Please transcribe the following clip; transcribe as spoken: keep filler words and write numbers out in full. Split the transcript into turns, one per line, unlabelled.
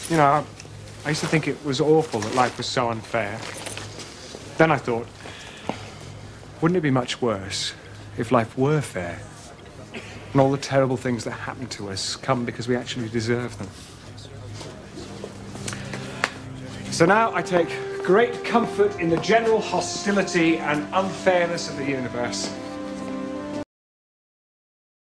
You know, I, I used to think it was awful that life was so unfair. Then I thought, wouldn't it be much worse if life were fair? And all the terrible things that happen to us come because we actually deserve them. So now I take great comfort in the general hostility and unfairness of the universe.